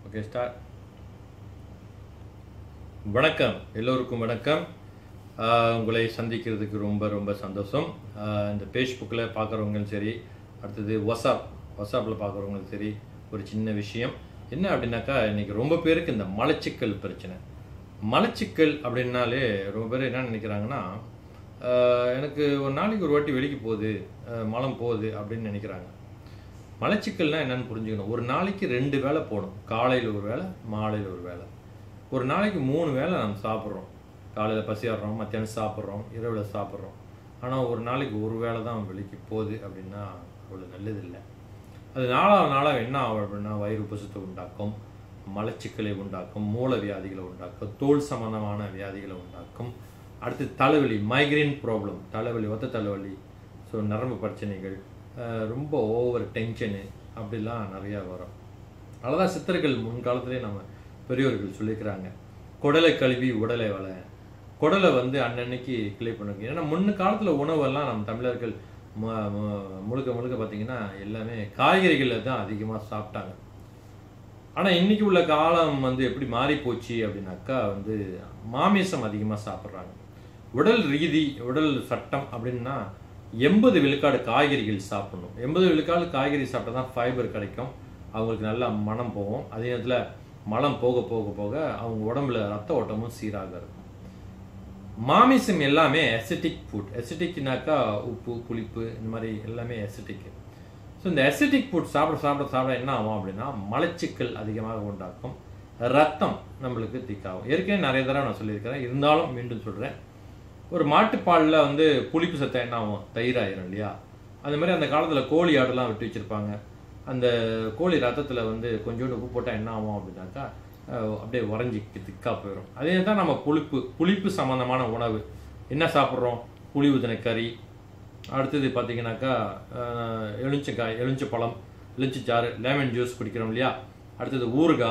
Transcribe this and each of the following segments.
Okay start. வணக்கம், எல்லோருக்கும் வணக்கம். உங்களை சந்திக்கிறதுக்கு ரொம்ப ரொம்ப சந்தோஷம். இந்த ஃபேஸ்புக்கில் பார்க்குறவங்களும் சரி, அடுத்தது வாட்ஸ்அப்பில் பார்க்குறவங்களும் சரி, ஒரு சின்ன விஷயம் என்ன அப்படின்னாக்கா, இன்றைக்கி ரொம்ப பேருக்கு இந்த மலச்சிக்கல் பிரச்சனை. மலச்சிக்கல் அப்படின்னாலே ரொம்ப பேர் என்ன நினைக்கிறாங்கன்னா, எனக்கு ஒரு நாளைக்கு ஒரு வாட்டி வெளிக்கு போகுது, மலம் போகுது அப்படின்னு நினைக்கிறாங்க. மலச்சிக்கல்னால் என்னென்னு புரிஞ்சுக்கணும். ஒரு நாளைக்கு 2 வேளை போகணும். காலையில் ஒரு வேளை, மாலையில் ஒரு வேளை. ஒரு நாளைக்கு 3 வேளை நம்ம சாப்பிட்றோம். காலையில் பசியாடுறோம், மத்தியானம் சாப்பிட்றோம், இரவில் சாப்பிட்றோம். ஆனால் ஒரு நாளைக்கு ஒரு வேளை தான் வெளிக்கு போகுது அப்படின்னா அவ்வளோ நல்லதில்லை. அது நாளாக என்ன ஆகும் அப்படின்னா, வயிறு உபசத்தை உண்டாக்கும், மலச்சிக்கலை உண்டாக்கும், மூல வியாதிகளை உண்டாக்கும், தோல் சம்பந்தமான வியாதிகளை உண்டாக்கும். அடுத்து தலைவலி, மைக்ரைன் ப்ராப்ளம், தலைவலி, ஒத்த தலைவலி, ஸோ நரம்பு பிரச்சனைகள், ரொம்ப ஓவர் டென்ஷனு அப்படிலாம் நிறையா வரும். அதனால் சித்தர்கள் முன்காலத்திலே நம்ம பெரியோர்கள் சொல்லியிருக்கிறாங்க, குடலை கழுவி உடலை வள. குடலை அன்னன்னைக்கு கிளீன் பண்ணுங்க. ஏன்னா முன்ன காலத்தில் உணவெல்லாம் நம்ம தமிழர்கள் முழுக்க பார்த்திங்கன்னா எல்லாமே காய்கறிகளில் தான் அதிகமாக சாப்பிட்டாங்க. ஆனால் இன்றைக்கி உள்ள காலம் எப்படி மாறி போச்சு அப்படின்னாக்கா, மாமிசம் அதிகமாக சாப்பிட்றாங்க. உடல் ரீதி, உடல் சட்டம் அப்படின்னா 80 விழுக்காடு காய்கறிகள் சாப்பிடணும். 80 விழுக்காடு காய்கறி சாப்பிட்டா தான் ஃபைபர் கிடைக்கும், அவங்களுக்கு நல்லா மனம் போகும். அதே நேரத்தில் மலம் போக போக போக அவங்க உடம்புல ரத்த ஓட்டமும் சீராக இருக்கும். மாமிசம் எல்லாமே அசிட்டிக் ஃபுட். அசிட்டிக்னாக்கா உப்பு, புளிப்பு, இந்த மாதிரி எல்லாமே அசிட்டிக். ஸோ இந்த அசிட்டிக் ஃபுட் சாப்பிட என்ன ஆகும் அப்படின்னா, மலச்சிக்கல் அதிகமாக உண்டாக்கும், ரத்தம் நம்மளுக்கு திக்காகும். ஏற்கனவே நிறைய தடவை நான் சொல்லியிருக்கிறேன், இருந்தாலும் மீண்டும் சொல்கிறேன். ஒரு மாட்டுப்பாலில் புளிப்பு சத்தம் என்ன ஆகும், தயிராயிரும் இல்லையா? அந்த மாதிரி அந்த காலத்தில் கோழி ஆடெல்லாம் விட்டு வச்சுருப்பாங்க. அந்த கோழி ரத்தத்தில் கொஞ்சோண்டு உப்பு போட்டால் என்ன ஆகும் அப்படின்னாக்கா, அப்படியே உறைஞ்சி திக்காக போயிடும். அதே தான் நம்ம புளிப்பு சம்மந்தமான உணவு என்ன சாப்பிட்றோம், புளி ஊதின கறி, அடுத்தது பார்த்திங்கனாக்கா எலுமிச்சைக்காய், எலுமிச்சைப்பழம், எலுமிச்சைச்சாறு, லெமன் ஜூஸ் குடிக்கிறோம் இல்லையா? அடுத்தது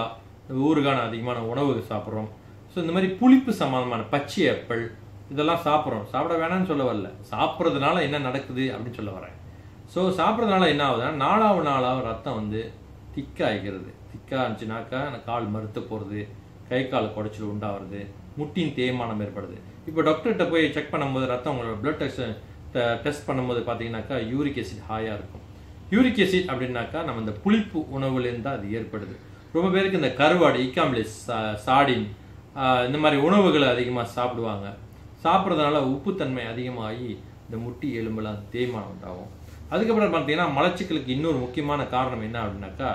ஊறுகான அதிகமான உணவு சாப்பிட்றோம். ஸோ இந்த மாதிரி புளிப்பு சம்மந்தமான பச்சை ஆப்பிள் இதெல்லாம் சாப்பிட வேணாம்னு சொல்ல வரல, சாப்பிட்றதுனால என்ன நடக்குது அப்படின்னு சொல்ல வரேன். ஸோ சாப்பிட்றதுனால என்ன ஆகுதுன்னா, நாளாக ரத்தம் திக்காகிறது. திக்காக இருந்துச்சுனாக்கா கால் மறுத்து போகிறது, கை கால் குடைச்சல் உண்டாகிறது, முட்டின் தேய்மானம் ஏற்படுது. இப்போ டாக்டர்கிட்ட போய் செக் பண்ணும்போது, ரத்தம் உங்களோட பிளட் டெஸ்ட் பண்ணும்போது பார்த்தீங்கன்னாக்கா யூரிக் ஆசிட் ஹாயாக இருக்கும். யூரிக் ஆசிட் அப்படின்னாக்கா நம்ம இந்த புளிப்பு உணவுலேருந்து தான் அது ஏற்படுது. ரொம்ப பேருக்கு இந்த கருவாடு, இக்காம்பிளிஸ், சாடின், இந்த மாதிரி உணவுகளை அதிகமாக சாப்பிடுவாங்க. சாப்பிட்றதுனால உப்புத்தன்மை அதிகமாகி இந்த முட்டி எலும்பெல்லாம் தேய்மானம் உண்டாகும். அதுக்கப்புறம் பார்த்தீங்கன்னா, மலச்சிக்கலுக்கு இன்னொரு முக்கியமான காரணம் என்ன அப்படின்னாக்கா,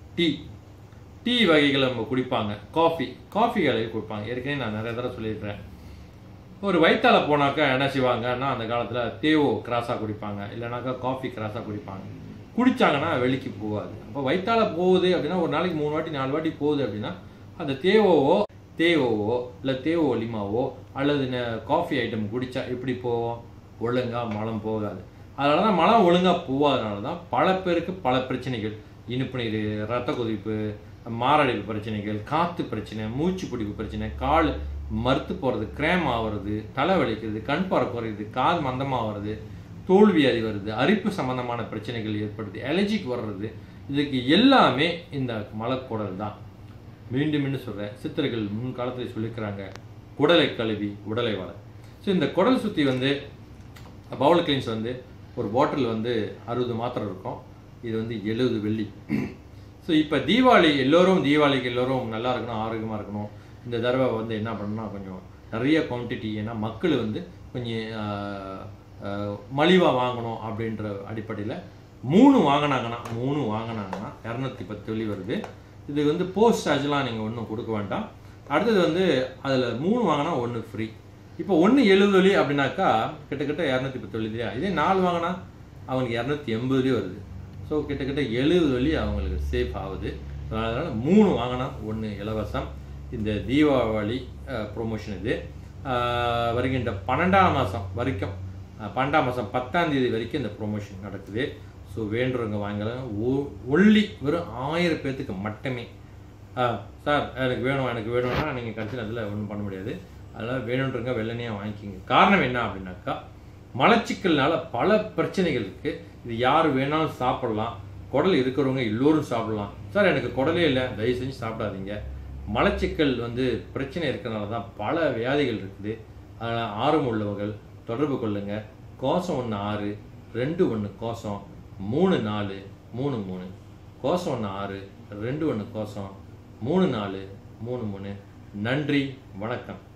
டீ வகைகளை நம்ம குடிப்பாங்க, காஃபிகளை குடிப்பாங்க. ஏற்கனவே நான் நிறைய தடவை சொல்லியிருக்கிறேன். ஒரு வயிற்றால போனாக்கா என்ன செய்வாங்கன்னா, அந்த காலத்தில் தேவோ கிராஸாக குடிப்பாங்க, இல்லைனாக்கா காஃபி கிராஸாக குடிப்பாங்க. குடித்தாங்கன்னா வெளிக்கு போகாது. அப்போ வயிற்றால போகுது அப்படின்னா, ஒரு நாளைக்கு 3 வாட்டி 4 வாட்டி போகுது அப்படின்னா, அந்த தேவோவோ இல்லை தேவோ லிமாவோ அல்லது காஃபி ஐட்டம் குடித்தா எப்படி போவோம், ஒழுங்காக மலம் போகாது. அதனால தான் மலம் ஒழுங்காக போகாதனால தான் பல பேருக்கு பல பிரச்சனைகள், இனிப்பு நீர், ரத்த கொதிப்பு, மாரடைப்பு பிரச்சனைகள், காற்று பிரச்சனை, மூச்சு பிடிப்பு பிரச்சனை, கால் மறுத்து போகிறது, கிரேம் ஆகிறது, தலை வலிக்கிறது, கண் பார்வை குறையுது, காது மந்தமாகிறது, தோல்வியாதி வருது, அரிப்பு சம்பந்தமான பிரச்சனைகள் ஏற்படுது, அலர்ஜிக்கு வர்றது. இதுக்கு எல்லாமே இந்த மலக்குடல் தான். மீண்டும் சொல்கிறேன், சித்தர்கள் முன்காலத்தில் சொல்லியிருக்கிறாங்க, குடலை கழுவி உடலை வள. ஸோ இந்த குடல் சுற்றி பவுல் கிளீன்ஸ் ஒரு பாட்டில் 60 மாத்திரை இருக்கும். இது 70 வெள்ளி. ஸோ இப்போ தீபாவளிக்கு எல்லோரும் நல்லா இருக்கணும், ஆரோக்கியமாக இருக்கணும். இந்த தடவை என்ன பண்ணணும்னா, கொஞ்சம் நிறைய குவான்டிட்டி, ஏன்னா மக்கள் கொஞ்சம் மலிவாக வாங்கணும் அப்படின்ற அடிப்படையில் 3 வாங்கினாங்கன்னா 210 வெள்ளி வருது. இது போஸ்ட் சார்ஜ்லாம் நீங்கள் ஒன்றும் கொடுக்க வேண்டாம். அடுத்தது அதில் 3 வாங்கினா 1 ஃப்ரீ. இப்போ 1 70 வெள்ளி அப்படின்னாக்கா கிட்டத்தட்ட 210 வெள்ளி இல்லையா? இதே 4 வாங்கினா அவங்களுக்கு 280 வருது. ஸோ கிட்டத்தட்ட 70 வெள்ளி அவங்களுக்கு சேஃப் ஆகுது. அதனால் 3 வாங்கினா 1 இலவசம். இந்த தீபாவளி ப்ரொமோஷன் இது வருகின்ற 12ஆம் மாதம் வரைக்கும், 12ஆம் மாதம் 10ஆம் தேதி வரைக்கும் இந்த ப்ரொமோஷன் நடக்குது. ஸோ வேண்டுறவங்க வாங்கலாம். ஒன்லி வெறும் 1000 பேர்த்துக்கு மட்டுமே. சார் எனக்கு வேணும்னா நீங்கள் கடைசி நேரத்தில் ஒன்றும் பண்ண முடியாது. அதனால் வேணுன்றவங்க வெள்ளனையாக வாங்கிக்கிங்க. காரணம் என்ன அப்படின்னாக்கா, மலச்சிக்கல்னால பல பிரச்சனைகள் இருக்குது. இது யார் வேணாலும் சாப்பிடலாம், குடல் இருக்கிறவங்க எல்லோரும் சாப்பிடலாம். சார் எனக்கு குடலே இல்லை, தயவு செஞ்சு சாப்பிடாதீங்க. மலச்சிக்கல் வந்து பிரச்சனை இருக்கிறனால தான் பல வியாதிகள் இருக்குது. அதனால் ஆர்வம் உள்ளவர்கள் தொடர்பு கொள்ளுங்கள். கோசம் 16 21 கோசம் 34 33. கோசம் 16 21 கோசம் 34 33. நன்றி, வணக்கம்.